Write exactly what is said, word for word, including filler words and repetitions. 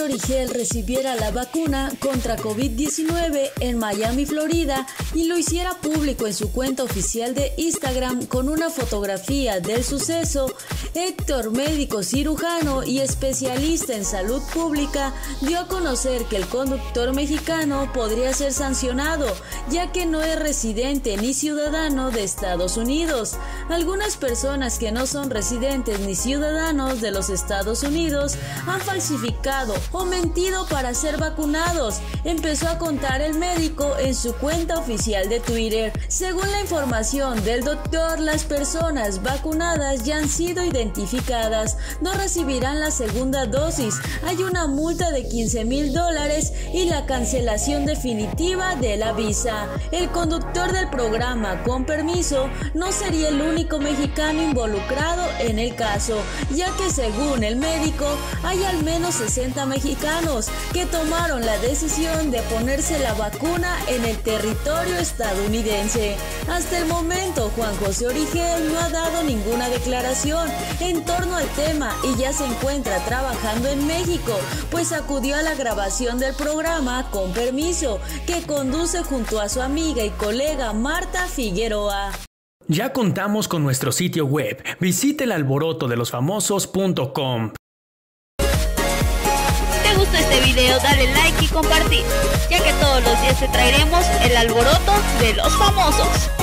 José Origel recibiera la vacuna contra COVID diecinueve en Miami, Florida, y lo hiciera público en su cuenta oficial de Instagram con una fotografía del suceso, Héctor, médico cirujano y especialista en salud pública, dio a conocer que el conductor mexicano podría ser sancionado, ya que no es residente ni ciudadano de Estados Unidos. Algunas personas que no son residentes ni ciudadanos de los Estados Unidos han falsificado o mentido para ser vacunados, empezó a contar el médico en su cuenta oficial de Twitter. Según la información del doctor, las personas vacunadas ya han sido identificadas, no recibirán la segunda dosis, hay una multa de quince mil dólares y la cancelación definitiva de la visa. El conductor del programa Con Permiso no sería el único mexicano involucrado en el caso, ya que según el médico hay al menos sesenta mexicanos que tomaron la decisión de ponerse la vacuna en el territorio estadounidense. Hasta el momento, Juan José Origel no ha dado ninguna declaración en torno al tema y ya se encuentra trabajando en México, pues acudió a la grabación del programa Con Permiso, que conduce junto a su amiga y colega Marta Figueroa. Ya contamos con nuestro sitio web. Visite el alboroto de los famosos punto com. Si te gustó este video, dale like y compartir, ya que todos los días te traeremos el alboroto de los famosos.